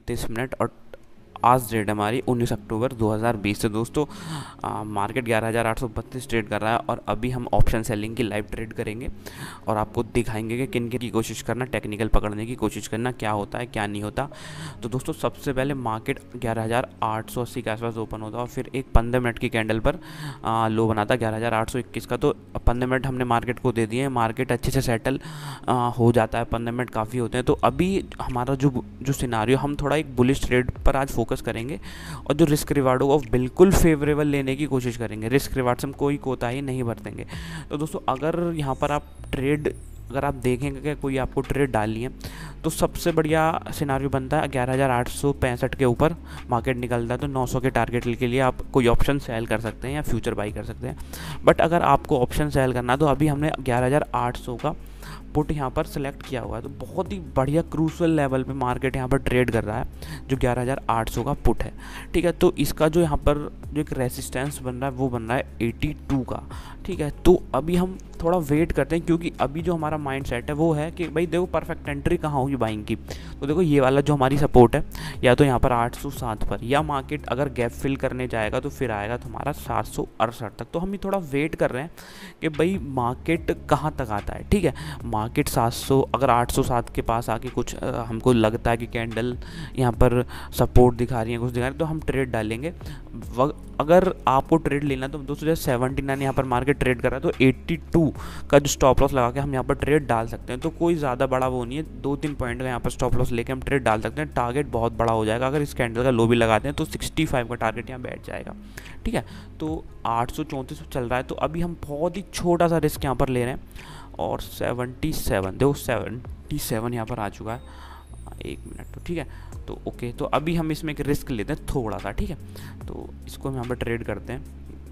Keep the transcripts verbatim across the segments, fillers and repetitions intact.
उनतीस मिनट और आज डेट हमारी उन्नीस अक्टूबर दो हज़ार बीस से। दोस्तों मार्केट ग्यारह हज़ार आठ सौ बत्तीस ट्रेड कर रहा है और अभी हम ऑप्शन सेलिंग की लाइव ट्रेड करेंगे और आपको दिखाएंगे कि किन किन की कोशिश करना, टेक्निकल पकड़ने की कोशिश करना, क्या होता है क्या नहीं होता। तो दोस्तों सबसे पहले मार्केट ग्यारह हज़ार आठ सौ अस्सी के आसपास ओपन होता और फिर एक पंद्रह मिनट की कैंडल पर आ, लो बनाता ग्यारह हज़ार आठ सौ इक्कीस का। तो पंद्रह मिनट हमने मार्केट को दे दिए, मार्केट अच्छे से सेटल आ, हो जाता है, पंद्रह मिनट काफ़ी होते हैं। तो अभी हमारा जो जो सिनारियो, हम थोड़ा एक बुलिश ट्रेड पर आज फोकस करेंगे और जो रिस्क रिवार्ड होगा वो बिल्कुल फेवरेबल लेने की कोशिश करेंगे। रिस्क रिवार्ड से हम कोई कोताही नहीं बरतेंगे। तो दोस्तों अगर यहाँ पर आप ट्रेड अगर आप देखेंगे कि कोई आपको ट्रेड डालनी है तो सबसे बढ़िया सिनारियो बनता है ग्यारह हज़ार आठ सौ पैंसठ के ऊपर मार्केट निकलता है तो नौ सौ के टारगेट के लिए आप कोई ऑप्शन सेल कर सकते हैं या फ्यूचर बाई कर सकते हैं। बट अगर आपको ऑप्शन सेल करना है तो अभी हमने ग्यारह हज़ार आठ सौ का पुट यहाँ पर सेलेक्ट किया हुआ है। तो बहुत ही बढ़िया क्रूशल लेवल पे मार्केट यहाँ पर ट्रेड कर रहा है जो ग्यारह हज़ार आठ सौ का पुट है। ठीक है, तो इसका जो यहाँ पर जो एक रेसिस्टेंस बन रहा है वो बन रहा है बयासी का। ठीक है, तो अभी हम थोड़ा वेट करते हैं क्योंकि अभी जो हमारा माइंड सेट है वो है कि भाई देखो परफेक्ट एंट्री कहाँ होगी बाइंग की। तो देखो ये वाला जो हमारी सपोर्ट है या तो यहाँ पर आठ सौ सात पर, या मार्केट अगर गैप फिल करने जाएगा तो फिर आएगा तो हमारा सात सौ अड़सठ तक। तो हम ये थोड़ा वेट कर रहे हैं कि भाई मार्केट कहाँ तक आता है। ठीक है, मार्केट सात सौ अगर आठ सौ सात के पास आके कुछ आ, हमको लगता है कि कैंडल यहाँ पर सपोर्ट दिखा रही है, कुछ दिखा रही है, तो हम ट्रेड डालेंगे। अगर आपको ट्रेड लेना तो दोस्तों जैसे सेवेंटी नाइन यहाँ पर मार्केट ट्रेड कर रहा है तो बयासी का जो स्टॉप लॉस लगा के हम यहाँ पर ट्रेड डाल सकते हैं। तो कोई ज़्यादा बड़ा वो नहीं है, दो तीन पॉइंट का यहाँ पर स्टॉप लॉस लेके हम ट्रेड डाल सकते हैं। टारगेट बहुत बड़ा हो जाएगा, अगर इस कैंडल का लो भी लगाते हैं तो पैंसठ का टारगेट यहाँ बैठ जाएगा। ठीक है, तो आठ सौ चौंतीस चल रहा है तो अभी हम बहुत ही छोटा सा रिस्क यहाँ पर ले रहे हैं और सतहत्तर देखो सतहत्तर यहाँ पर आ चुका है। एक मिनट, तो ठीक है, तो ओके, तो अभी हम इसमें एक रिस्क लेते हैं थोड़ा सा। ठीक है, तो इसको हम यहाँ पर ट्रेड करते हैं।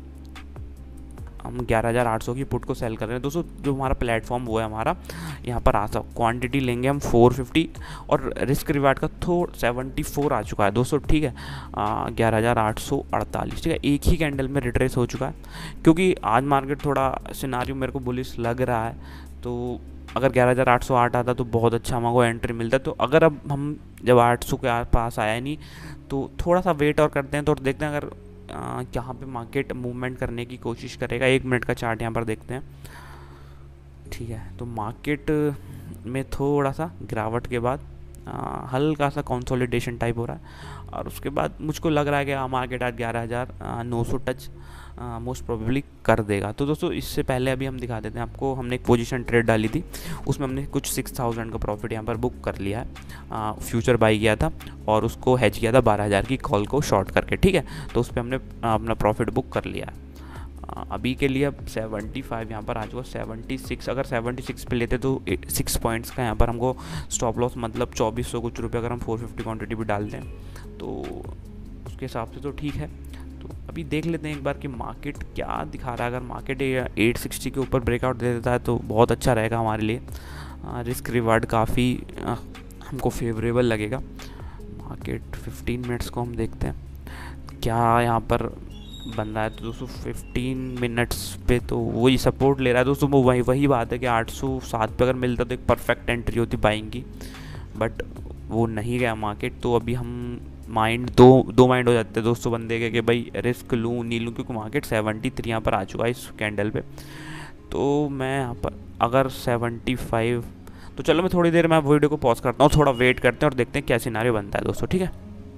हम ग्यारह हज़ार आठ सौ की पुट को सेल कर रहे हैं। दोस्तों जो हमारा प्लेटफॉर्म वो है हमारा यहाँ पर आ सकता, क्वांटिटी लेंगे हम चार सौ पचास और रिस्क रिवार्ड का थोड़ा चौहत्तर आ चुका है दोस्तों। ठीक है, ग्यारह हज़ार आठ सौ अड़तालीस। ठीक है, एक ही कैंडल में रिट्रेस हो चुका है क्योंकि आज मार्केट थोड़ा सिनारियो मेरे को बुलिश लग रहा है। तो अगर ग्यारह हज़ार आठ सौ आठ आता तो बहुत अच्छा हमको एंट्री मिलता। तो अगर अब हम जब आठ सौ के पास आया नहीं तो थोड़ा सा वेट और करते हैं तो देखते हैं अगर यहाँ पे मार्केट मूवमेंट करने की कोशिश करेगा। एक मिनट का चार्ट यहाँ पर देखते हैं। ठीक है, तो मार्केट में थोड़ा सा गिरावट के बाद आ, हल्का सा कंसोलिडेशन टाइप हो रहा है और उसके बाद मुझको लग रहा है कि मार्केट आज ग्यारह हज़ार नौ सौ टच मोस्ट प्रोबेबली कर देगा। तो दोस्तों इससे पहले अभी हम दिखा देते हैं आपको, हमने एक पोजीशन ट्रेड डाली थी, उसमें हमने कुछ सिक्स थाउजेंड का प्रॉफिट यहाँ पर बुक कर लिया है। फ्यूचर बाई किया था और उसको हेज किया था बारह हज़ार की कॉल को शॉर्ट करके। ठीक है, तो उस पर हमने अपना प्रॉफिट बुक कर लिया है। अभी के लिए अब पचहत्तर यहाँ पर आ चुका, छिहत्तर अगर छिहत्तर पे लेते तो सिक्स पॉइंट्स का यहाँ पर हमको स्टॉप लॉस मतलब चौबीस सौ कुछ रुपये अगर हम चार सौ पचास क्वांटिटी भी डाल दें तो उसके हिसाब से तो ठीक है। तो अभी देख लेते हैं एक बार कि मार्केट क्या दिखा रहा है। अगर मार्केट आठ सौ साठ के ऊपर ब्रेकआउट दे देता है तो बहुत अच्छा रहेगा हमारे लिए, रिस्क रिवार्ड काफ़ी हमको फेवरेबल लगेगा। मार्केट पंद्रह मिनट्स को हम देखते हैं क्या यहाँ पर बन रहा है। तो दोस्तों पंद्रह मिनट्स पे तो वही सपोर्ट ले रहा है दोस्तों। वो वही वही बात है कि आठ सौ सात पे अगर मिलता तो एक परफेक्ट एंट्री होती बाइंग की, बट वो नहीं गया मार्केट। तो अभी हम माइंड दो दो माइंड हो जाते हैं दोस्तों बंदे के कि भाई रिस्क लूँ नहीं लूँ, क्योंकि मार्केट तिहत्तर यहाँ पर आ चुका है इस कैंडल पे। तो मैं यहाँ पर अगर पचहत्तर, तो चलो मैं थोड़ी देर में वीडियो को पॉज करता हूँ, थोड़ा वेट करते हैं और देखते हैं क्या सिनारियो बनता है दोस्तों। ठीक है,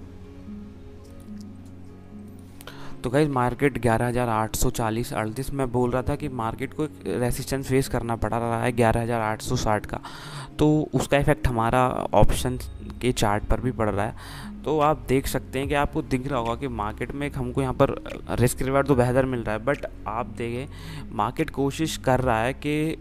तो गाइस मार्केट ग्यारह हज़ार आठ सौ चालीस अड़तीस में बोल रहा था कि मार्केट को एक रेसिस्टेंस फेस करना पड़ रहा है ग्यारह हज़ार आठ सौ साठ का। तो उसका इफेक्ट हमारा ऑप्शन के चार्ट पर भी पड़ रहा है। तो आप देख सकते हैं कि आपको दिख रहा होगा कि मार्केट में हमको यहाँ पर रिस्क रिवार्ड तो बेहतर मिल रहा है, बट आप देखें मार्केट कोशिश कर रहा है कि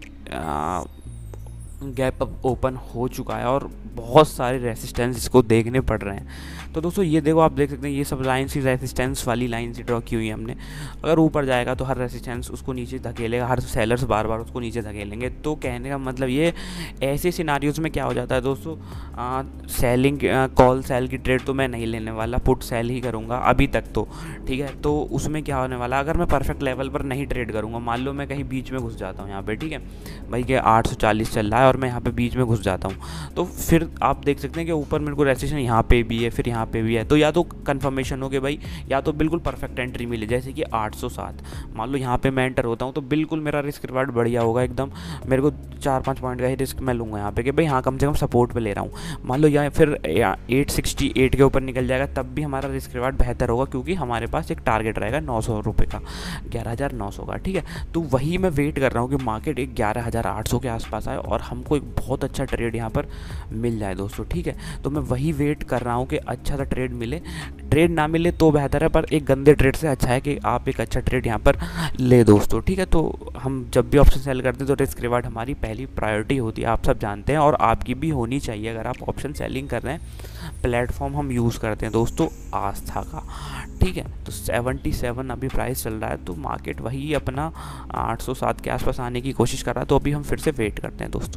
गैप अप ओपन हो चुका है और बहुत सारे रेसिस्टेंस इसको देखने पड़ रहे हैं। तो दोस्तों ये देखो, आप देख सकते हैं ये सब लाइन सी रेसिस्टेंस वाली लाइन से ड्रॉ की हुई है हमने। अगर ऊपर जाएगा तो हर रेसिस्टेंस उसको नीचे धकेलेगा, हर सेलर्स बार बार उसको नीचे धकेलेंगे। तो कहने का मतलब ये ऐसे सिनारियोज में क्या हो जाता है दोस्तों, आ, सेलिंग कॉल सेल की ट्रेड तो मैं नहीं लेने वाला, पुट सेल ही करूँगा अभी तक तो। ठीक है, तो उसमें क्या होने वाला, अगर मैं परफेक्ट लेवल पर नहीं ट्रेड करूँगा, मान लो मैं कहीं बीच में घुस जाता हूँ यहाँ पर, ठीक है भाई कि आठ सौ चालीस चल रहा है और और मैं यहाँ पे बीच में घुस जाता हूँ, तो फिर आप देख सकते हैं कि ऊपर मेरे को रेजिस्ट्रेशन यहाँ पे भी है, फिर यहाँ पे भी है, तो या तो कंफर्मेशन हो गया भाई, या तो बिल्कुल परफेक्ट एंट्री मिले, जैसे कि आठ सौ सात मान लो यहाँ पे मैं एंटर होता हूँ तो बिल्कुल मेरा रिस्क रिवार्ड बढ़िया होगा एकदम, मेरे को चार पाँच पॉइंट का ही रिस्क मैं लूँगा यहाँ पे कि भाई हाँ कम से कम सपोर्ट पे ले रहा हूँ। मान लो या फिर एट सिक्सटी एट के ऊपर निकल जाएगा तब भी हमारा रिस्क रिवार्ड बेहतर होगा, क्योंकि हमारे पास एक टारगेट रहेगा नौ सौ रुपये का, ग्यारह हज़ार नौ सौ का, ठीक है। तो वही मैं वेट कर रहा हूँ कि मार्केट एक ग्यारह हज़ार आठ सौ के आसपास आए और हमको एक बहुत अच्छा ट्रेड यहाँ पर मिल जाए दोस्तों, ठीक है। तो मैं वही वेट कर रहा हूँ कि अच्छा सा ट्रेड मिले, ट्रेड ना मिले तो बेहतर है, पर एक गंदे ट्रेड से अच्छा है कि आप एक अच्छा ट्रेड यहाँ पर ले दोस्तों, ठीक है। तो हम जब भी ऑप्शन सेल करते हैं तो रिस्क रिवार्ड हमारी पहली प्रायोरिटी होती है, आप सब जानते हैं, और आपकी भी होनी चाहिए अगर आप ऑप्शन सेलिंग कर रहे हैं। प्लेटफॉर्म हम यूज़ करते हैं दोस्तों आस्था का, ठीक है। तो सतहत्तर अभी प्राइस चल रहा है, तो मार्केट वही अपना आठ सौ सात के आसपास आने की कोशिश कर रहा है, तो अभी हम फिर से वेट करते हैं दोस्तों।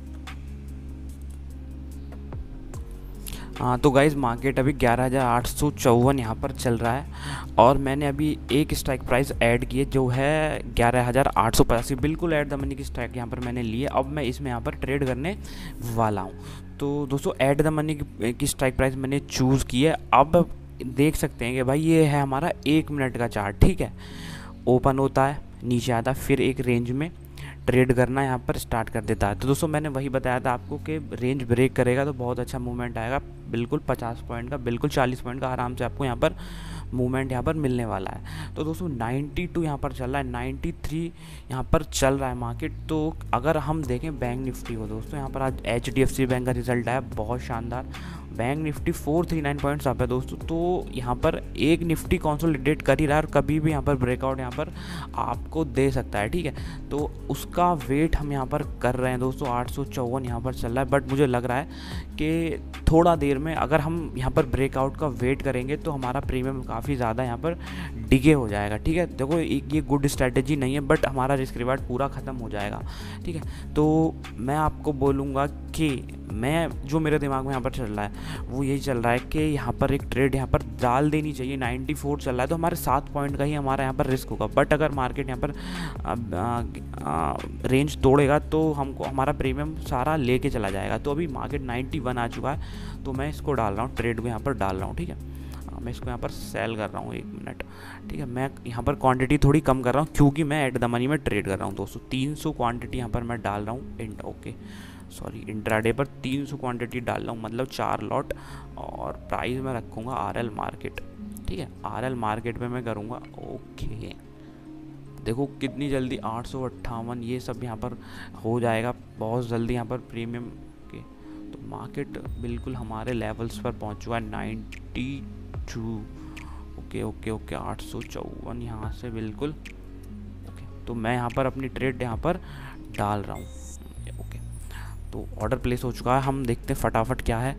हाँ तो गाइज़ मार्केट अभी ग्यारह हज़ार आठ सौ चौवन यहाँ पर चल रहा है, और मैंने अभी एक स्ट्राइक प्राइस ऐड की है जो है ग्यारह हज़ार आठ सौ पचासी, बिल्कुल ऐड द मनी की स्ट्राइक यहाँ पर मैंने ली है। अब मैं इसमें यहाँ पर ट्रेड करने वाला हूँ। तो दोस्तों ऐड द मनी की स्ट्राइक प्राइस मैंने चूज़ की है। अब देख सकते हैं कि भाई ये है हमारा एक मिनट का चार्ट, ठीक है। ओपन होता है, नीचे आता है, फिर एक रेंज में ट्रेड करना यहाँ पर स्टार्ट कर देता है। तो दोस्तों मैंने वही बताया था आपको कि रेंज ब्रेक करेगा तो बहुत अच्छा मूवमेंट आएगा, बिल्कुल पचास पॉइंट का, बिल्कुल चालीस पॉइंट का आराम से आपको यहाँ पर मूवमेंट यहाँ पर मिलने वाला है। तो दोस्तों बानवे यहाँ पर चल रहा है, तिरानवे यहाँ पर चल रहा है मार्केट। तो अगर हम देखें बैंक निफ्टी को दोस्तों, यहाँ पर आज H D F C bank का रिजल्ट आया बहुत शानदार, Bank Nifty four three nine points आप है दोस्तों। तो यहाँ पर एक निफ्टी कंसोलिडेट कर ही रहा है और कभी भी यहाँ पर ब्रेकआउट यहाँ पर आपको दे सकता है, ठीक है। तो उसका वेट हम यहाँ पर कर रहे हैं दोस्तों, आठ सौ चौवन यहाँ पर चल रहा है, बट मुझे लग रहा है कि थोड़ा देर में अगर हम यहाँ पर ब्रेकआउट का वेट करेंगे तो हमारा प्रीमियम काफ़ी ज़्यादा यहाँ पर डिगे हो जाएगा, ठीक है। देखो एक ये गुड स्ट्रैटेजी नहीं है, बट हमारा रिस्क रिवार्ड पूरा ख़त्म हो जाएगा, ठीक है। तो मैं आपको बोलूँगा कि मैं जो मेरे दिमाग में यहाँ पर चल रहा है वो यही चल रहा है कि यहाँ पर एक ट्रेड यहाँ पर डाल देनी चाहिए। चौरानवे चल रहा है तो हमारे सात पॉइंट का ही हमारा यहाँ पर रिस्क होगा, बट अगर मार्केट यहाँ पर आ, आ, आ, रेंज तोड़ेगा तो हमको हमारा प्रीमियम सारा लेके चला जाएगा। तो अभी मार्केट इक्यानवे आ चुका है, तो मैं इसको डाल रहा हूँ, ट्रेड को यहाँ पर डाल रहा हूँ, ठीक है। मैं इसको यहाँ पर सेल कर रहा हूँ, एक मिनट, ठीक है। मैं यहाँ पर क्वांटिटी थोड़ी कम कर रहा हूँ क्योंकि मैं एट द मनी में ट्रेड कर रहा हूँ दोस्तों। तीन सौ क्वांटिटी यहाँ पर मैं डाल रहा हूँ, इंट ओके सॉरी इंट्राडे पर तीन सौ क्वांटिटी डाल रहा हूँ, मतलब चार लॉट, और प्राइस में रखूँगा आरएल मार्केट, ठीक है। आरएल मार्केट पे मैं करूँगा ओके। देखो कितनी जल्दी आठ सौ अट्ठावन ये सब यहाँ पर हो जाएगा बहुत जल्दी यहाँ पर प्रीमियम के। तो मार्केट बिल्कुल हमारे लेवल्स पर पहुँच चुका है, ninety two okay okay okay आठ सौ चौवन यहाँ से बिल्कुल ओके। तो मैं यहाँ पर अपनी ट्रेड यहाँ पर डाल रहा हूँ, ओके। तो ऑर्डर प्लेस हो चुका है, हम देखते हैं फटाफट क्या है।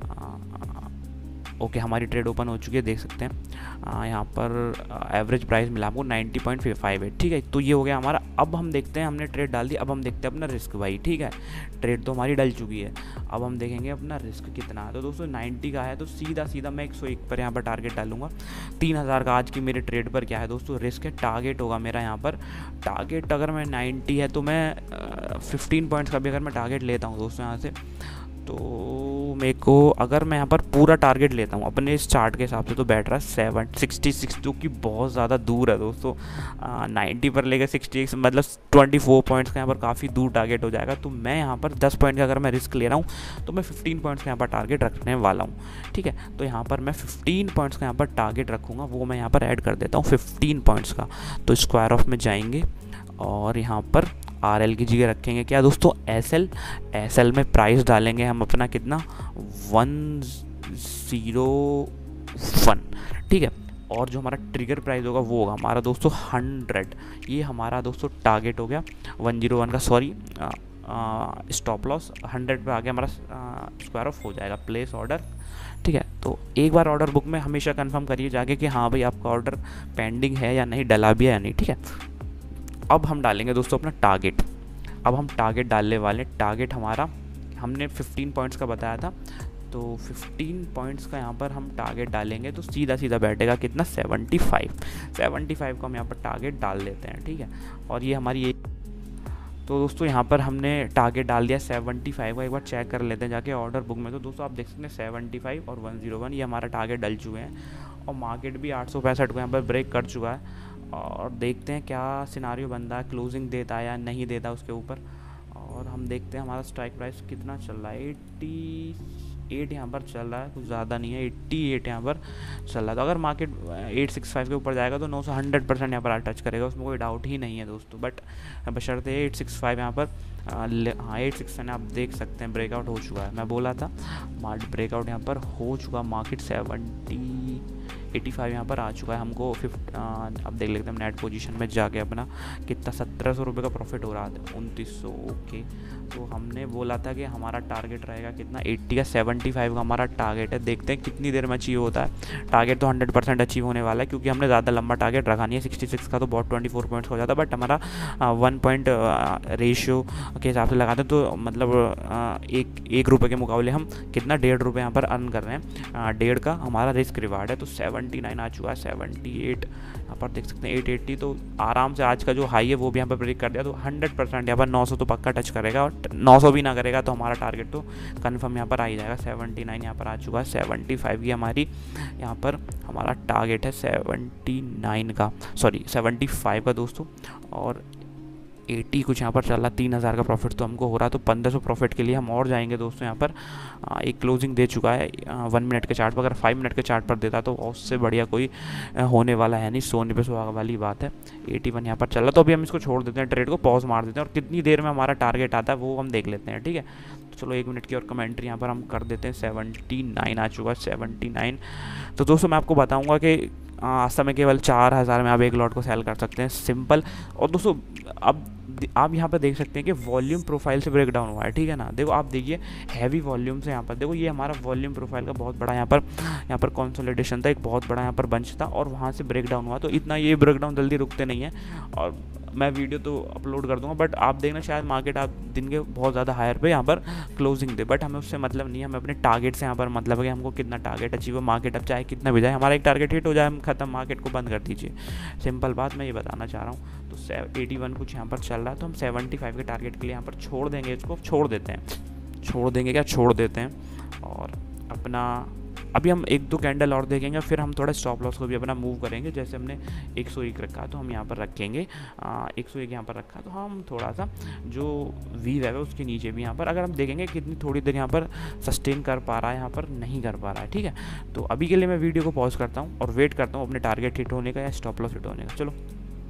ओके हमारी ट्रेड ओपन हो चुकी है, देख सकते हैं यहाँ पर एवरेज प्राइस मिला हमको नाइन्टी पॉइंट फाइव एट, ठीक है। तो ये हो गया हमारा। अब हम देखते हैं, हमने ट्रेड डाल दी, अब हम देखते हैं अपना रिस्क भाई, ठीक है। ट्रेड तो हमारी डल चुकी है, अब हम देखेंगे अपना रिस्क कितना है। तो दोस्तों नाइन्टी का है तो सीधा सीधा मैं एक सौ एक पर यहाँ पर टारगेट डालूंगा। तीन हज़ार का आज की मेरे ट्रेड पर क्या है दोस्तों रिस्क है। टारगेट होगा मेरा यहाँ पर, टारगेट अगर मैं नाइन्टी है तो मैं फिफ्टीन पॉइंट्स का भी अगर मैं टारगेट लेता हूँ दोस्तों यहाँ से, तो मेरे को अगर मैं यहाँ पर पूरा टारगेट लेता हूँ अपने इस चार्ट के हिसाब से तो बैठ रहा है सेवन सिक्सटी सिक्स, जो कि बहुत ज़्यादा दूर है दोस्तों। नाइन्टी पर लेकर सिक्सटी सिक्स मतलब ट्वेंटी फोर पॉइंट्स का यहाँ पर काफ़ी दूर टारगेट हो जाएगा। तो मैं यहाँ पर दस पॉइंट का अगर मैं रिस्क ले रहा हूँ तो मैं फिफ्टीन पॉइंट्स का यहाँ पर टारगेट रखने वाला हूँ, ठीक है। तो यहाँ पर मैं फिफ्टीन पॉइंट्स का यहाँ पर टारगेट रखूँगा, वो मैं यहाँ पर ऐड कर देता हूँ फिफ्टीन पॉइंट्स का। तो स्क्वायर ऑफ में जाएंगे और यहाँ पर आर एल की जगह रखेंगे क्या दोस्तों एस एल। एस एल में प्राइस डालेंगे हम अपना कितना वन ज़ीरो वन, ठीक है। और जो हमारा ट्रिगर प्राइस होगा वो होगा हमारा दोस्तों हंड्रेड। ये हमारा दोस्तों टारगेट हो गया वन ज़ीरो वन का, सॉरी स्टॉप लॉस हंड्रेड पे आ गया हमारा, स्क्वायर ऑफ हो जाएगा प्लेस ऑर्डर, ठीक है। तो एक बार ऑर्डर बुक में हमेशा कंफर्म करिए जाके कि हाँ भाई आपका ऑर्डर पेंडिंग है या नहीं, डला भी है या नहीं, ठीक है। अब हम डालेंगे दोस्तों अपना टारगेट। अब हम टारगेट डालने वाले, टारगेट हमारा हमने फिफ्टीन पॉइंट्स का बताया था, तो फिफ्टीन पॉइंट्स का यहाँ पर हम टारगेट डालेंगे तो सीधा सीधा बैठेगा कितना सेवेंटी फाइव। सेवेंटी फाइव का हम यहाँ पर टारगेट डाल देते हैं, ठीक है। और ये हमारी ये तो दोस्तों यहाँ पर हमने टारगेट डाल दिया सेवेंटी फाइव का। एक बार चेक कर लेते हैं जाके ऑर्डर बुक में। तो दोस्तों आप देख सकते हैं सेवेंटी फाइव और वन ज़ीरो वन ये हमारा टारगेट डल चुके हैं और मार्केट भी आठ सौ पैंसठ को यहाँ पर ब्रेक कर चुका है। और देखते हैं क्या सिनारियो बनता है, क्लोजिंग देता है या नहीं देता उसके ऊपर। और हम देखते हैं हमारा स्ट्राइक प्राइस कितना चल रहा है, एट्टी एट यहाँ पर चल रहा है, कुछ ज़्यादा नहीं है, एट्टी एट यहाँ पर चल रहा है। तो अगर मार्केट एट सिक्स फाइव के ऊपर जाएगा तो नौ सौ हंड्रेड परसेंट यहाँ पर टच करेगा, उसमें कोई डाउट ही नहीं है दोस्तों। बट बशर्ते एट सिक्स फाइव यहाँ पर हाँ एट सिक्स आप देख सकते हैं ब्रेकआउट हो चुका है। मैं बोला था मार्केट ब्रेकआउट यहाँ पर हो चुका, मार्केट सेवेंटी एटी फाइव यहाँ पर आ चुका है। हमको फिफ्ट अब देख लेते हैं नेट पोजीशन में जाके अपना कितना सत्रह सौ रुपये का प्रॉफिट हो रहा था, उनतीस सौ ओके। तो हमने बोला था कि हमारा टारगेट रहेगा कितना, अस्सी का सेवेंटी फाइव का हमारा टारगेट है। देखते हैं कितनी देर में अचीव होता है। टारगेट तो हंड्रेड परसेंट अचीव होने वाला है क्योंकि हमने ज़्यादा लंबा टारगेट रखा नहीं है। सिक्सटी सिक्स का तो बहुत ट्वेंटी फोर पॉइंट्स हो जाता है, बट हमारा वन पॉइंट रेशियो के हिसाब से लगाते हैं तो मतलब आ, एक एक रुपये के मुकाबले हम कितना डेढ़ रुपये यहाँ पर अर्न कर रहे हैं। डेढ़ का हमारा रिस्क रिवार्ड है। तो सेवेंटी नाइन आ चुका है, सेवेंटी एट यहाँ पर देख सकते हैं, एट एट्टी तो आराम से आज का जो हाई है वो भी यहाँ पर ब्रेक कर दिया। तो हंड्रेड परसेंट यहाँ पर नौ सौ तो पक्का टच करेगा और नौ सौ भी ना करेगा तो हमारा टारगेट तो कंफर्म यहाँ पर आ ही जाएगा। सेवेंटी नाइन यहाँ पर आ चुका है, सेवेंटी फाइव की हमारी यहाँ पर हमारा टारगेट है सेवेंटी नाइन का, सॉरी सेवेंटी फाइव का दोस्तों। और अस्सी कुछ यहाँ पर चल रहा, तीन हज़ार का प्रॉफिट तो हमको हो रहा है। तो पंद्रह सौ प्रॉफिट के लिए हम और जाएंगे दोस्तों। यहाँ पर आ, एक क्लोजिंग दे चुका है वन मिनट के चार्ट पर, अगर फाइव मिनट के चार्ट पर देता तो उससे बढ़िया कोई होने वाला है नहीं, सोने पे सुहागा वाली बात है। एटी वन यहाँ पर चल रहा, तो अभी हम इसको छोड़ देते हैं, ट्रेड को पॉज मार देते हैं और कितनी देर में हमारा टारगेट आता है वो हम देख लेते हैं, ठीक है। तो चलो एक मिनट की और कमेंट्री यहाँ पर हम कर देते हैं। सेवेंटी नाइन आ चुका है, सेवेंटी नाइन। तो दोस्तों मैं आपको बताऊँगा कि आज समय केवल चार हज़ार में आप एक लॉट को सेल कर सकते हैं, सिंपल। और दोस्तों अब आप यहाँ पर देख सकते हैं कि वॉल्यूम प्रोफाइल से ब्रेक डाउन हुआ है, ठीक है ना। देखो आप देखिए हैवी वॉल्यूम से यहाँ पर देखो, ये हमारा वॉल्यूम प्रोफाइल का बहुत बड़ा यहाँ पर यहाँ पर कंसोलिडेशन था, एक बहुत बड़ा यहाँ पर बंच था और वहाँ से ब्रेक डाउन हुआ। तो इतना ये ब्रेक डाउन जल्दी रुकते नहीं है और मैं वीडियो तो अपलोड कर दूंगा, बट आप देखना शायद मार्केट आप दिन के बहुत ज़्यादा हायर पे यहाँ पर क्लोजिंग दे, बट हमें उससे मतलब नहीं है। हमें अपने टारगेट से यहाँ पर मतलब है कि हमको कितना टारगेट अचीव हो, मार्केट अब चाहे कितना भी जाए, हमारा एक टारगेट हिट हो जाए हम खत्म, मार्केट को बंद कर दीजिए। सिंपल बात मैं ये बताना चाह रहा हूँ। तो एटी वन कुछ यहाँ पर चल रहा है, तो हम सेवेंटी फाइव के टारगेट के लिए यहाँ पर छोड़ देंगे, इसको छोड़ देते हैं, छोड़ देंगे क्या छोड़ देते हैं। और अपना अभी हम एक दो कैंडल और देखेंगे, फिर हम थोड़ा स्टॉप लॉस को भी अपना मूव करेंगे। जैसे हमने एक सौ एक रखा तो हम यहाँ पर रखेंगे एक सौ एक यहाँ पर रखा, तो हम थोड़ा सा जो वी है उसके नीचे भी यहाँ पर अगर हम देखेंगे कितनी थोड़ी देर यहाँ पर सस्टेन कर पा रहा है, यहाँ पर नहीं कर पा रहा है, ठीक है। तो अभी के लिए मैं वीडियो को पॉज करता हूँ और वेट करता हूँ अपने टारगेट हिट होने का या स्टॉप लॉस हिट होने का। चलो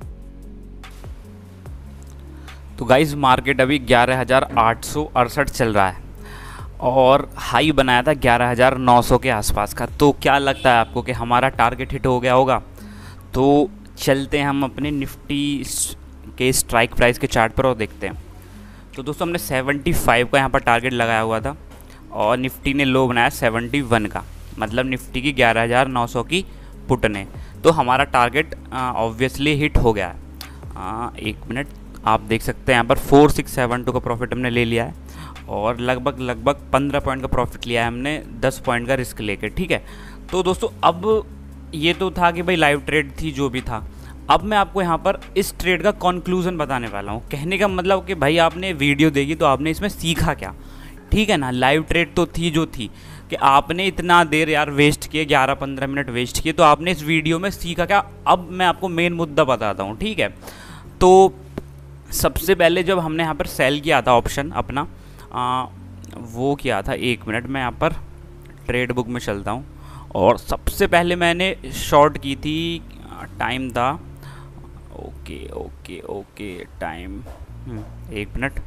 तो गाइज मार्केट अभी ग्यारह हज़ार आठ सौ अड़सठ चल रहा है और हाई बनाया था ग्यारह हज़ार नौ सौ के आसपास का। तो क्या लगता है आपको कि हमारा टारगेट हिट हो गया होगा? तो चलते हैं हम अपने निफ्टी के स्ट्राइक प्राइस के चार्ट पर और देखते हैं। तो दोस्तों हमने सेवेंटी फाइव का यहाँ पर टारगेट लगाया हुआ था और निफ्टी ने लो बनाया सेवेंटी वन का, मतलब निफ्टी की ग्यारह हज़ार नौ सौ की पुट ने। तो हमारा टारगेट ऑब्वियसली हिट हो गया है। आ, एक मिनट आप देख सकते हैं यहाँ पर फोर सिक्स सेवन टू का प्रॉफिट हमने ले लिया है और लगभग लगभग पंद्रह पॉइंट का प्रॉफिट लिया है हमने दस पॉइंट का रिस्क लेके, ठीक है। तो दोस्तों अब ये तो था कि भाई लाइव ट्रेड थी जो भी था। अब मैं आपको यहाँ पर इस ट्रेड का कंक्लूजन बताने वाला हूँ। कहने का मतलब कि भाई आपने वीडियो देखी तो आपने इसमें सीखा क्या, ठीक है ना। लाइव ट्रेड तो थी जो थी कि आपने इतना देर यार वेस्ट किए, ग्यारह पंद्रह मिनट वेस्ट किए, तो आपने इस वीडियो में सीखा क्या। अब मैं आपको मेन मुद्दा बताता हूँ, ठीक है। तो सबसे पहले जब हमने यहाँ पर सेल किया था ऑप्शन अपना आ, वो किया था, एक मिनट मैं यहाँ पर ट्रेड बुक में चलता हूँ और सबसे पहले मैंने शॉर्ट की थी, टाइम था ओके ओके ओके टाइम एक मिनट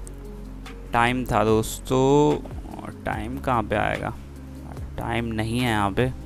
टाइम था दोस्तों, टाइम कहाँ पे आएगा, टाइम नहीं है यहाँ पे,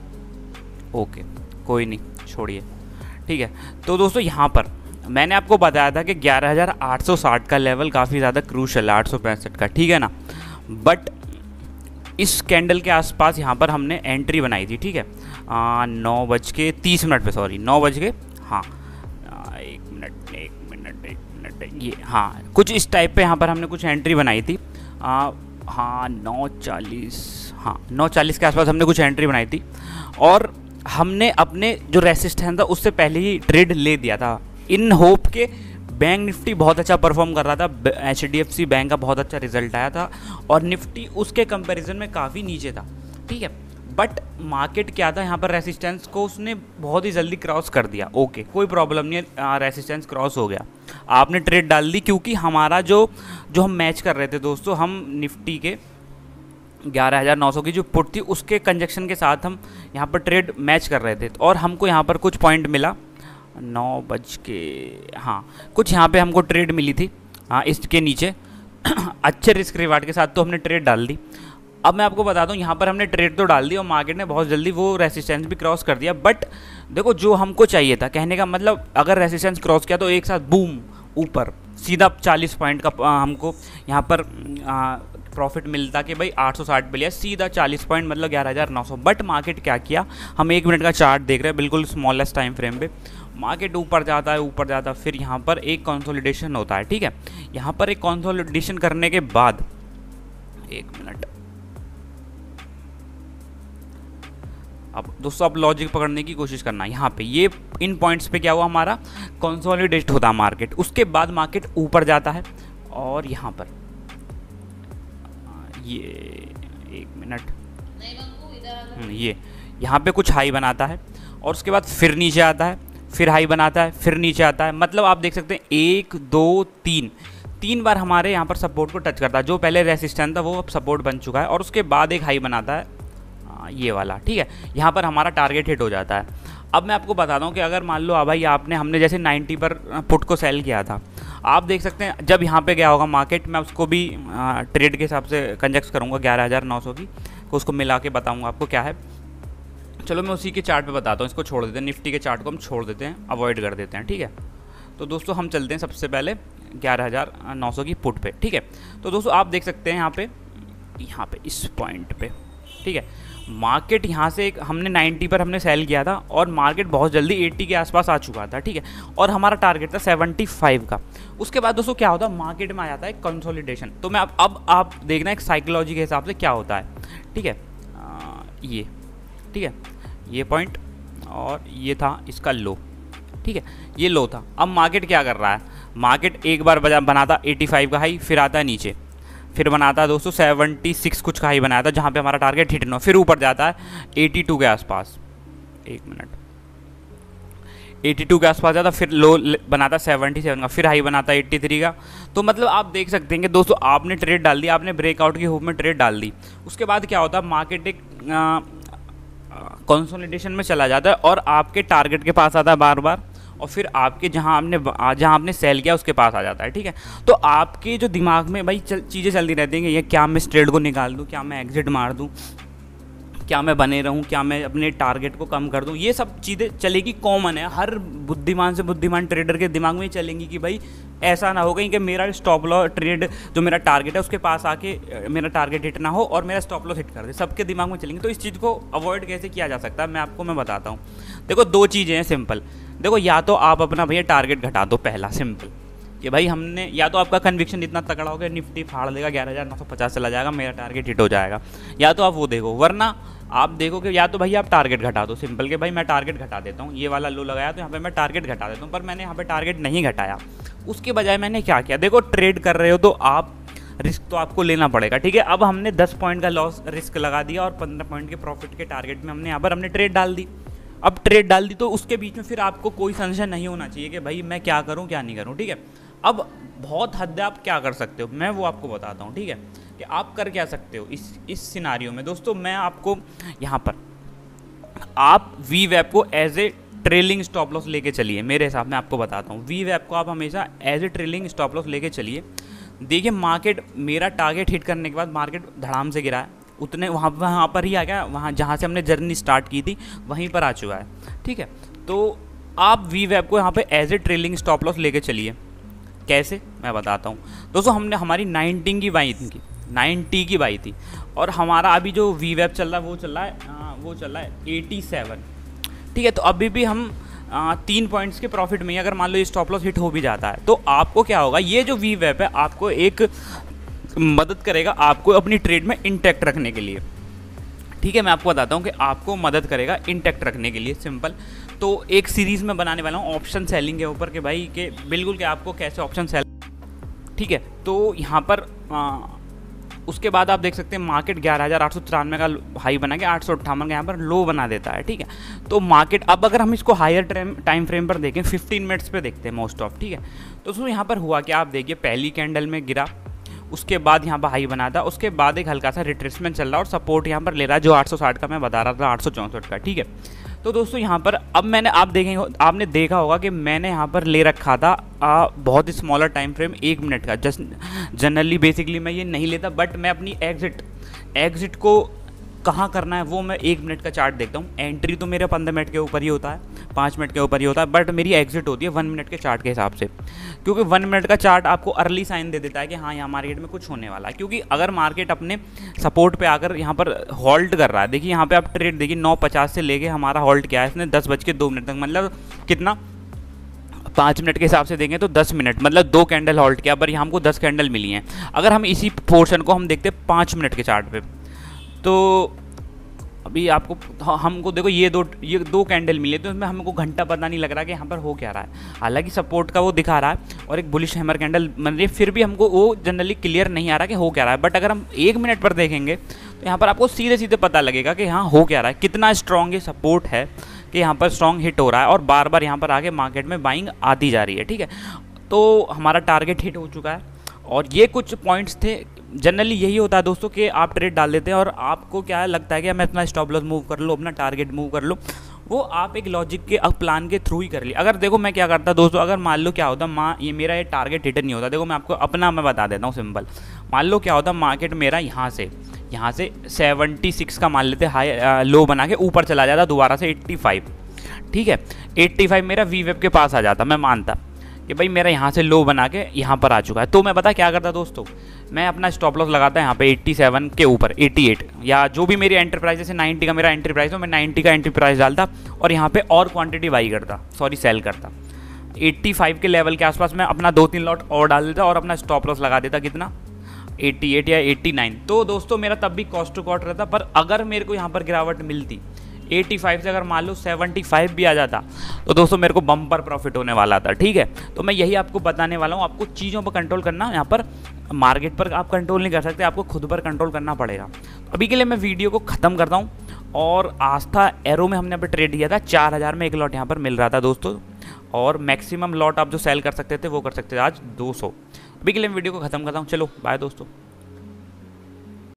ओके कोई नहीं छोड़िए, ठीक है। तो दोस्तों यहाँ पर मैंने आपको बताया था कि ग्यारह हज़ार आठ सौ साठ का लेवल काफ़ी ज़्यादा क्रूशल है, आठ सौ पैंसठ का, ठीक है ना। बट इस कैंडल के आसपास यहाँ पर हमने एंट्री बनाई थी, ठीक है, नौ बज के तीस मिनट पे, सॉरी नौ बज के हाँ आ, एक मिनट एक मिनट एक मिनट ये हाँ कुछ इस टाइप पे यहाँ पर हमने कुछ एंट्री बनाई थी। आ, हाँ नौ चालीस हाँ नौ चालीस के आसपास हमने कुछ एंट्री बनाई थी और हमने अपने जो रेसिस्टेंस था उससे पहले ही ट्रेड ले दिया था इन होप के बैंक निफ्टी बहुत अच्छा परफॉर्म कर रहा था, H D F C bank का बहुत अच्छा रिजल्ट आया था और निफ्टी उसके कंपैरिजन में काफ़ी नीचे था, ठीक है। बट मार्केट क्या था यहाँ पर, रेसिस्टेंस को उसने बहुत ही जल्दी क्रॉस कर दिया। ओके, कोई प्रॉब्लम नहीं है, रेसिस्टेंस क्रॉस हो गया, आपने ट्रेड डाल दी, क्योंकि हमारा जो जो हम मैच कर रहे थे दोस्तों, हम निफ्टी के ग्यारह हज़ार नौ सौ की जो पुट थी उसके कंजक्शन के साथ हम यहाँ पर ट्रेड मैच कर रहे थे और हमको यहाँ पर कुछ पॉइंट मिला, नौ बज के हाँ कुछ यहाँ पे हमको ट्रेड मिली थी, हाँ इसके नीचे अच्छे रिस्क रिवार्ड के साथ तो हमने ट्रेड डाल दी। अब मैं आपको बता दूं, यहाँ पर हमने ट्रेड तो डाल दी और मार्केट ने बहुत जल्दी वो रेसिस्टेंस भी क्रॉस कर दिया। बट देखो जो हमको चाहिए था, कहने का मतलब अगर रेसिस्टेंस क्रॉस किया तो एक साथ बूम ऊपर सीधा चालीस पॉइंट का आ, हमको यहाँ पर प्रॉफिट मिलता कि भाई आठ सौ साठ पे लिया सीधा चालीस पॉइंट, मतलब ग्यारह हज़ार नौ सौ। बट मार्केट क्या किया, हम एक मिनट का चार्ट देख रहे हैं बिल्कुल स्मॉलेस्ट टाइम फ्रेम पे, मार्केट ऊपर जाता है ऊपर जाता है, फिर यहाँ पर एक कंसोलिडेशन होता है, ठीक है। यहाँ पर एक कंसोलिडेशन करने के बाद, एक मिनट, अब दोस्तों आप लॉजिक पकड़ने की कोशिश करना, यहाँ पे ये इन पॉइंट्स पे क्या हुआ, हमारा कंसोलिडेट होता है मार्केट, उसके बाद मार्केट ऊपर जाता है और यहाँ पर ये एक मिनट ये यहाँ पे कुछ हाई बनाता है और उसके बाद फिर नीचे आता है, फिर हाई बनाता है, फिर नीचे आता है, मतलब आप देख सकते हैं एक दो तीन तीन बार हमारे यहाँ पर सपोर्ट को टच करता है। जो पहले रेसिस्टेंस था वो अब सपोर्ट बन चुका है और उसके बाद एक हाई बनाता है ये वाला, ठीक है। यहाँ पर हमारा टारगेट हिट हो जाता है। अब मैं आपको बता दूँ कि अगर मान लो भाई आपने हमने जैसे नब्बे पर पुट को सेल किया था, आप देख सकते हैं जब यहाँ पे गया होगा मार्केट, मैं उसको भी आ, ट्रेड के हिसाब से कंजक्ट करूँगा ग्यारह हज़ार नौ सौ की, तो उसको मिला के बताऊँगा आपको क्या है। चलो मैं उसी के चार्ट पे बताता हूँ, इसको छोड़ देते हैं, निफ्टी के चार्ट को हम छोड़ देते हैं, अवॉइड कर देते हैं, ठीक है। तो दोस्तों हम चलते हैं सबसे पहले ग्यारह हज़ार नौ सौ की पुट पे, ठीक है। तो दोस्तों आप देख सकते हैं यहाँ पे यहाँ पे इस पॉइंट पे, ठीक है, मार्केट यहाँ से एक हमने नब्बे पर हमने सेल किया था और मार्केट बहुत जल्दी अस्सी के आसपास आ चुका था, ठीक है, और हमारा टारगेट था पचहत्तर का। उसके बाद दोस्तों क्या होता है, मार्केट में आ जाता है कंसोलिडेशन। तो मैं अब अब आप देखना एक साइकोलॉजी के हिसाब से क्या होता है, ठीक है। आ, ये ठीक है, ये पॉइंट और ये था इसका लो, ठीक है, ये लो था। अब मार्केट क्या कर रहा है, मार्केट एक बार बजा बनाता पचासी का हाई, फिर आता है नीचे, फिर बनाता है दोस्तों छिहत्तर कुछ का हाई बनाया था जहाँ पे हमारा टारगेट हिट ना, फिर ऊपर जाता है बयासी के आसपास, एक मिनट, बयासी के आसपास जाता, फिर लो बनाता सतहत्तर का, फिर हाई बनाता तिरासी का। तो मतलब आप देख सकते हैं कि दोस्तों आपने ट्रेड डाल दी, आपने ब्रेकआउट की होप में ट्रेड डाल दी, उसके बाद क्या होता है, मार्केट एक कंसोलिडेशन में चला जाता है और आपके टारगेट के पास आता है बार बार, और फिर आपके जहां आपने जहां आपने सेल किया उसके पास आ जाता है, ठीक है। तो आपके जो दिमाग में भाई चल, चीज़ें चलती रहती हैं कि ये क्या मैं इस ट्रेड को निकाल दूं, क्या मैं एग्जिट मार दूं, क्या मैं बने रहूं, क्या मैं अपने टारगेट को कम कर दूं, ये सब चीज़ें चलेगी, कॉमन है, हर बुद्धिमान से बुद्धिमान ट्रेडर के दिमाग में चलेंगी कि भाई ऐसा ना हो कहीं कि मेरा स्टॉप लॉस ट्रेड जो मेरा टारगेट है उसके पास आके मेरा टारगेट हिट ना हो और मेरा स्टॉप लॉस हिट कर दे, सबके दिमाग में चलेंगे। तो इस चीज़ को अवॉइड कैसे किया जा सकता है, मैं आपको मैं बताता हूँ। देखो दो चीज़ें हैं सिंपल, देखो या तो आप अपना भैया टारगेट घटा दो, पहला सिंपल कि भाई हमने, या तो आपका कन्विक्शन इतना तगड़ा हो गया निफ्टी फाड़ देगा ग्यारह हज़ार नौ सौ पचास चला जाएगा, मेरा टारगेट हिट हो जाएगा, या तो आप वो देखो, वरना आप देखो कि या तो भाई आप टारगेट घटा दो सिंपल कि भाई मैं टारगेट घटा देता हूँ, ये वाला लो लगाया तो यहाँ पे मैं टारगेट घटा देता हूँ, पर मैंने यहाँ पे टारगेट नहीं घटाया। उसके बजाय मैंने क्या किया, देखो ट्रेड कर रहे हो तो आप रिस्क तो आपको लेना पड़ेगा, ठीक है। अब हमने दस पॉइंट का लॉस रिस्क लगा दिया और पंद्रह पॉइंट के प्रॉफिट के टारगेट में हमने यहाँ पर हमने ट्रेड डाल दी। अब ट्रेड डाल दी तो उसके बीच में फिर आपको कोई संशय नहीं होना चाहिए कि भाई मैं क्या करूँ क्या नहीं करूँ, ठीक है। अब बहुत हद आप क्या कर सकते हो, मैं वो आपको बताता हूँ, ठीक है, कि आप कर क्या सकते हो इस इस सिनारियो में। दोस्तों मैं आपको यहाँ पर, आप वी वेब को as a trailing stop loss लेके चलिए, मेरे हिसाब में आपको बताता हूँ, वी वेब को आप हमेशा as a trailing stop loss लेके चलिए। देखिए मार्केट मेरा टारगेट हिट करने के बाद मार्केट धड़ाम से गिरा है, उतने वहाँ वहाँ पर ही आ गया, वहाँ जहाँ से हमने जर्नी स्टार्ट की थी वहीं पर आ चुका है, ठीक है। तो आप वी वेब को यहाँ पे as a trailing stop loss लेके चलिए। कैसे, मैं बताता हूँ दोस्तों। हमने हमारी नाइनटीन की बाई थी, नाइन्टी की बाई थी, और हमारा अभी जो वी वेब चल रहा है वो चल रहा है आ, वो चल रहा है सत्तासी, ठीक है। तो अभी भी हम आ, तीन पॉइंट्स के प्रॉफिट में ही, अगर मान लो ये स्टॉप लॉस हिट हो भी जाता है तो आपको क्या होगा, ये जो वी वेब है आपको एक मदद करेगा आपको अपनी ट्रेड में इंटैक्ट रखने के लिए, ठीक है। मैं आपको बताता हूँ कि आपको मदद करेगा इंटैक्ट रखने के लिए, सिंपल। तो एक सीरीज़ में बनाने वाला हूँ ऑप्शन सेलिंग के ऊपर कि भाई कि बिल्कुल कि आपको कैसे ऑप्शन सेल, ठीक है। तो यहाँ पर आ, उसके बाद आप देख सकते हैं मार्केट ग्यारह हज़ार आठ सौ तिरानवे का हाई बना के आठ सौ अट्ठावन का यहाँ पर लो बना देता है, ठीक है। तो मार्केट अब अगर हम इसको हायर टाइम फ्रेम पर देखें, फिफ्टीन मिनट्स पे देखते हैं मोस्ट ऑफ, ठीक है। तो उसमें यहाँ पर हुआ कि आप देखिए पहली कैंडल में गिरा, उसके बाद यहाँ पर हाई बना था, उसके बाद एक हल्का सा रिट्रेसमेंट चल रहा है और सपोर्ट यहाँ पर ले रहा है जो आठ सौ साठ का मैं बता रहा था, आठ सौ चौंसठ का, ठीक है। तो दोस्तों यहाँ पर अब मैंने आप देखेंगे, आपने देखा होगा कि मैंने यहाँ पर ले रखा था आ, बहुत ही स्मॉलर टाइम फ्रेम एक मिनट का। जस्ट जनरली बेसिकली मैं ये नहीं लेता, बट मैं अपनी एग्जिट एग्जिट को कहाँ करना है वो मैं एक मिनट का चार्ट देखता हूँ। एंट्री तो मेरे पंद्रह मिनट के ऊपर ही होता है, पाँच मिनट के ऊपर ही होता है, बट मेरी एग्जिट होती है वन मिनट के चार्ट के हिसाब से, क्योंकि वन मिनट का चार्ट आपको अर्ली साइन दे देता है कि हाँ यहाँ मार्केट में कुछ होने वाला है। क्योंकि अगर मार्केट अपने सपोर्ट पे आकर यहाँ पर हॉल्ट कर रहा है, देखिए यहाँ पे आप ट्रेड देखिए नौ पचास से लेके हमारा हॉल्ट क्या है इसने दस बज के दो मिनट तक, मतलब कितना, पाँच मिनट के हिसाब से देंगे तो दस मिनट, मतलब दो कैंडल हॉल्ट किया, पर यहाँ हमको दस कैंडल मिली हैं। अगर हम इसी पोर्शन को हम देखते हैं पाँच मिनट के चार्ट पे, तो अभी आपको हमको देखो ये दो ये दो कैंडल मिले, तो इसमें हमको घंटा पता नहीं लग रहा कि यहाँ पर हो क्या रहा है। हालांकि सपोर्ट का वो दिखा रहा है और एक बुलिश हैमर कैंडल बन रही है, फिर भी हमको वो जनरली क्लियर नहीं आ रहा कि हो क्या रहा है। बट अगर हम एक मिनट पर देखेंगे तो यहाँ पर आपको सीधे सीधे पता लगेगा कि हाँ हो क्या रहा है, कितना स्ट्रॉन्ग ये सपोर्ट है कि यहाँ पर स्ट्रॉन्ग हिट हो रहा है और बार बार यहाँ पर आगे मार्केट में बाइंग आती जा रही है, ठीक है। तो हमारा टारगेट हिट हो चुका है और ये कुछ पॉइंट्स थे। जनरली यही होता है दोस्तों कि आप ट्रेड डाल देते हैं और आपको क्या लगता है कि मैं अपना स्टॉप लॉस मूव कर लूँ, अपना टारगेट मूव कर लूँ, वो आप एक लॉजिक के प्लान के थ्रू ही कर ली। अगर देखो मैं क्या करता दोस्तों, अगर मान लो क्या होता माँ ये मेरा ये टारगेट हिट नहीं होता, देखो मैं आपको अपना मैं बता देता हूँ सिंपल। मान लो क्या होता मार्केट मेरा यहाँ से यहाँ से सेवेंटी सिक्स का मान लेते हाई लो बना के ऊपर चला जाता दोबारा से एट्टी फाइव, ठीक है। एट्टी फाइव मेरा वी वेब के पास आ जाता, मैं मानता कि भाई मेरा यहाँ से लो बना के यहाँ पर आ चुका है। तो मैं पता क्या करता दोस्तों, मैं अपना स्टॉप लॉस लगाता है यहाँ पे सत्तासी के ऊपर, अट्ठासी या जो भी मेरी एंट्री प्राइस, जैसे नब्बे का मेरा एंट्री प्राइस हो, मैं नब्बे का एंट्री प्राइस डालता और यहाँ पे और क्वांटिटी बाई करता, सॉरी सेल करता। पचासी के लेवल के आसपास मैं अपना दो तीन लॉट और डाल देता और अपना स्टॉप लॉस लगा देता कितना, अट्ठासी या नवासी। तो दोस्तों मेरा तब भी कॉस्ट टू कॉस्ट रहता। पर अगर मेरे को यहाँ पर गिरावट मिलती पचासी से, अगर मान लो पचहत्तर भी आ जाता, तो दोस्तों मेरे को बम्पर प्रॉफिट होने वाला था, ठीक है। तो मैं यही आपको बताने वाला हूँ, आपको चीज़ों पर कंट्रोल करना, यहाँ पर मार्केट पर आप कंट्रोल नहीं कर सकते, आपको खुद पर कंट्रोल करना पड़ेगा। अभी के लिए मैं वीडियो को ख़त्म करता हूँ। और आस्था एरो में हमने यहाँ पर ट्रेड किया था, चार हज़ार में एक लॉट यहाँ पर मिल रहा था दोस्तों, और मैक्सिमम लॉट आप जो सेल कर सकते थे वो कर सकते थे आज दो सौ। अभी के लिए मैं वीडियो को ख़त्म करता हूँ, चलो बाय दोस्तों।